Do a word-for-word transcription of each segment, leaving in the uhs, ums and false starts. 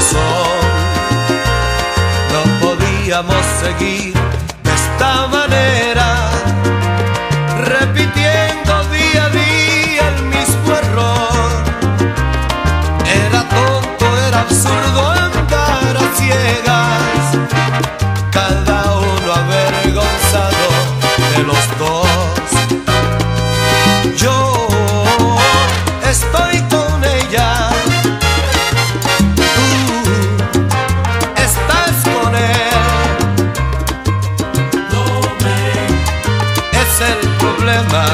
corazón. No podíamos seguir de esta manera, repitiendo día a día el mismo error. Era tonto, era absurdo andar a ciegas, cada uno avergonzado de los dos. Yo estoy con ella, tú estás con él. No me es el problema.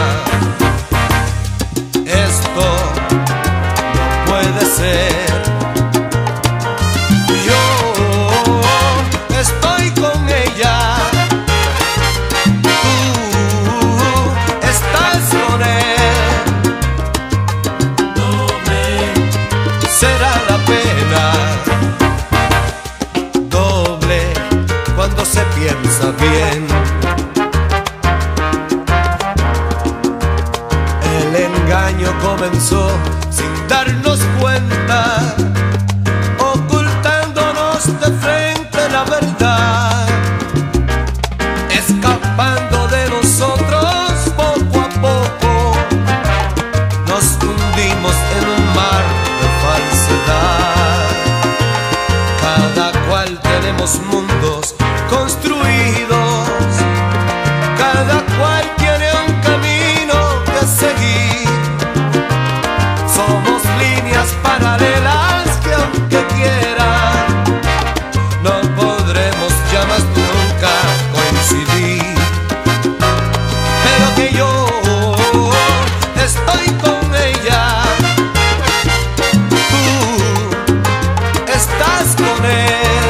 Esto no puede ser. Yo estoy con ella, tú estás con él. No me será la pena doble cuando se piensa bien. El engaño comenzó sin darnos cuenta, ocultándonos de frente la verdad, escapando de nosotros poco a poco. Nos hundimos en un mar de falsedad. Cada cual tenemos mundos construidos, cada cual tiene un camino que seguir. Somos líneas paralelas que aunque quieran, no podremos ya más nunca coincidir. Pero que yo estoy con ella, tú estás con él.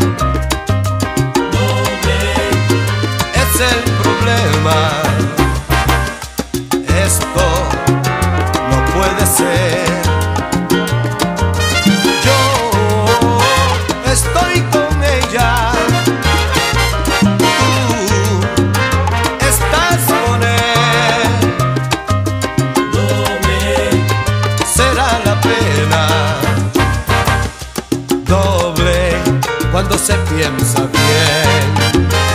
No me es el problema. Esto no puede ser. Yo estoy con ella, tú estás con él. No me será la pena doble cuando se piensa bien.